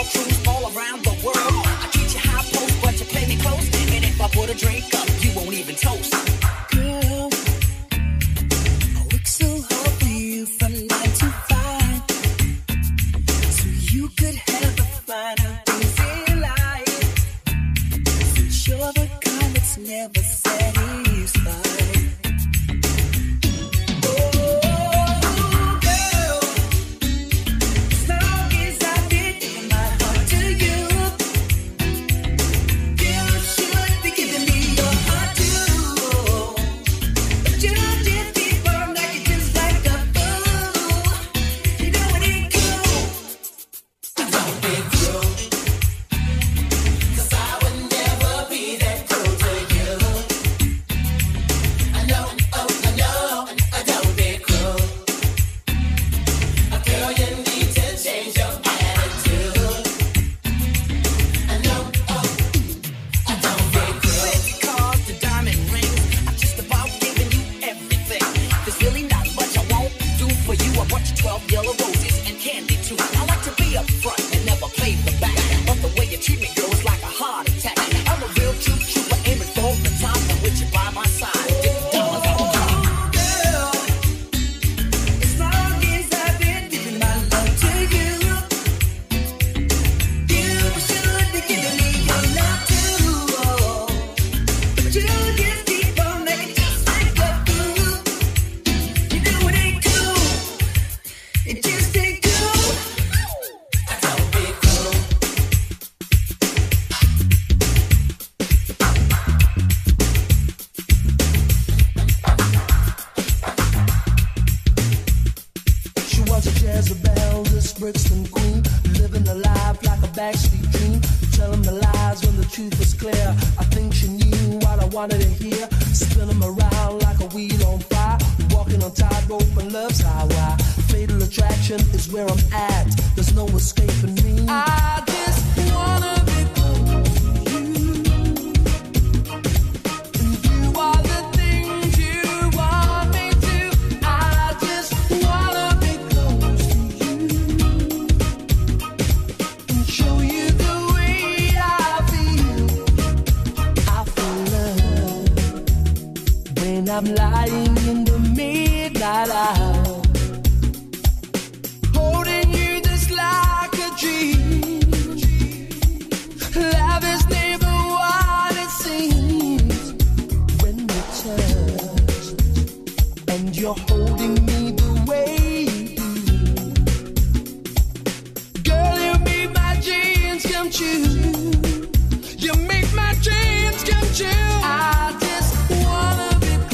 tour cruise all around the world. I treat you high post, but you play me close. And if I put a drink up, you won't even toast. Girl, I work so hard for you from 9 to 5, so you could have the finer things in life. Since you're the kind that's never satisfied. I'm lying in the midnight hour, holding you just like a dream. Love is never what it seems when we touch, and you're holding me the way you do. Girl, you make my dreams come true. You make my dreams come true. I just wanna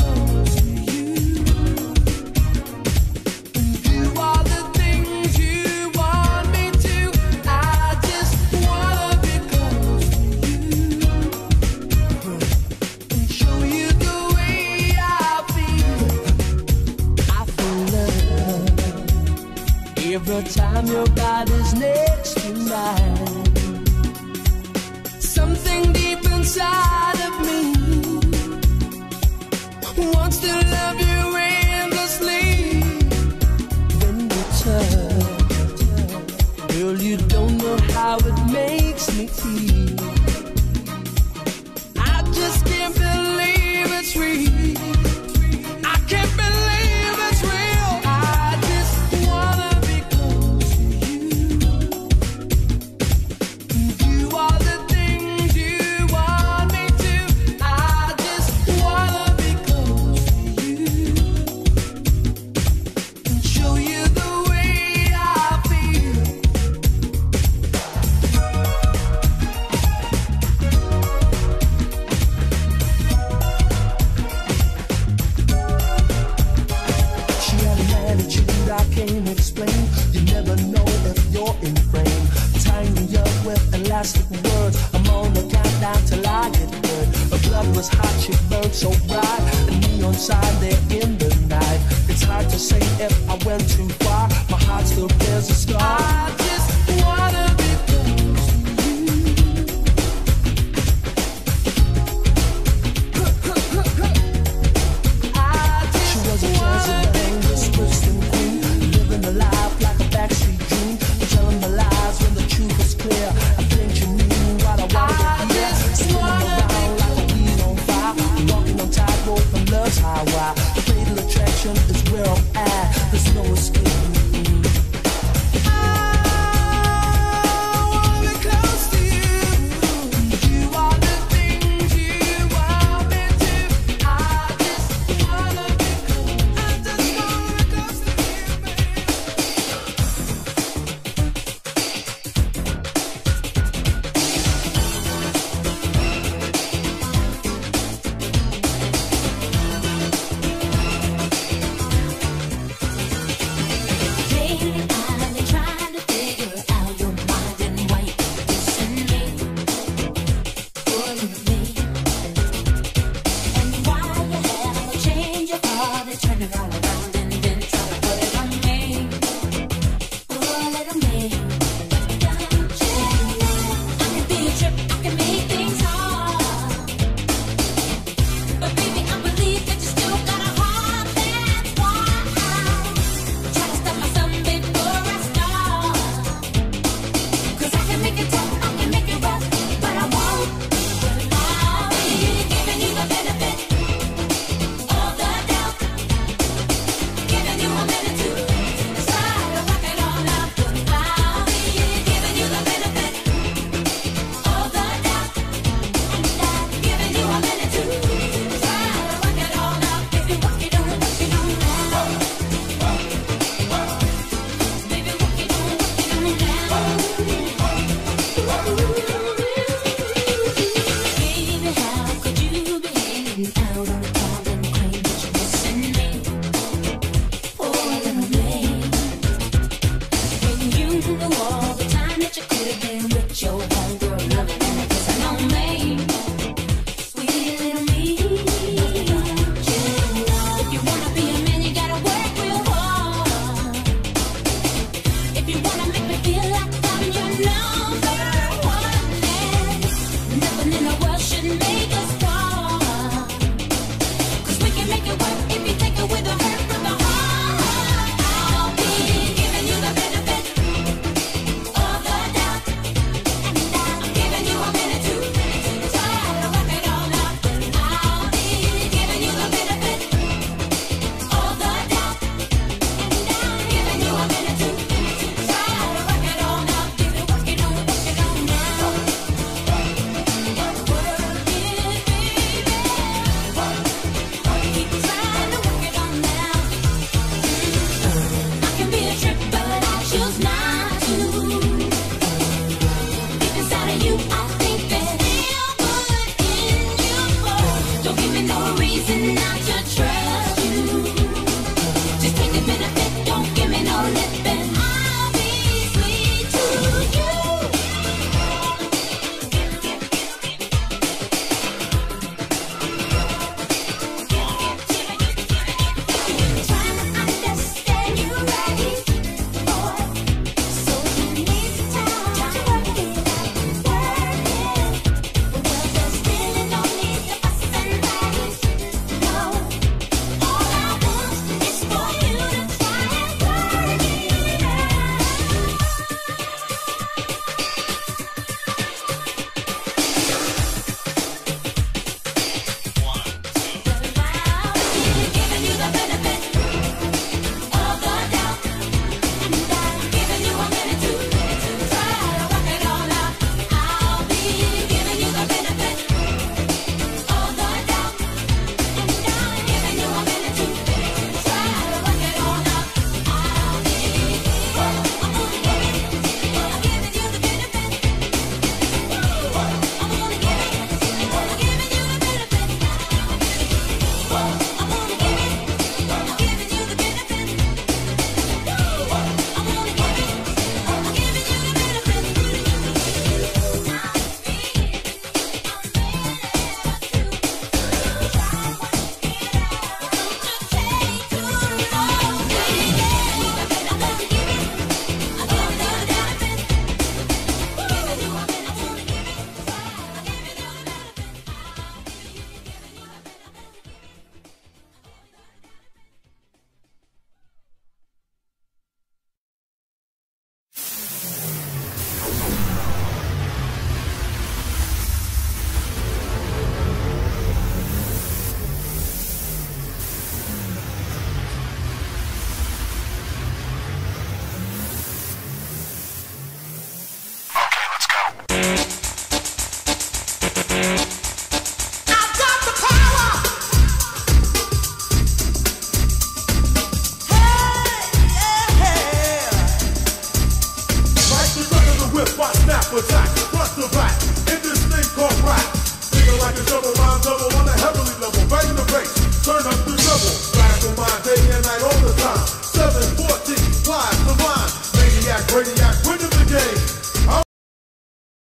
every time your body's next to mine. Something deep inside of me wants to love you endlessly. When we touch, girl, you don't know how it makes me feel. I just can't believe it's real. I can't believe it's real. I just wanna words. I'm on the countdown till I get good. Her blood was hot, she burned so bright. A neon sign there in the night. It's hard to say if I went too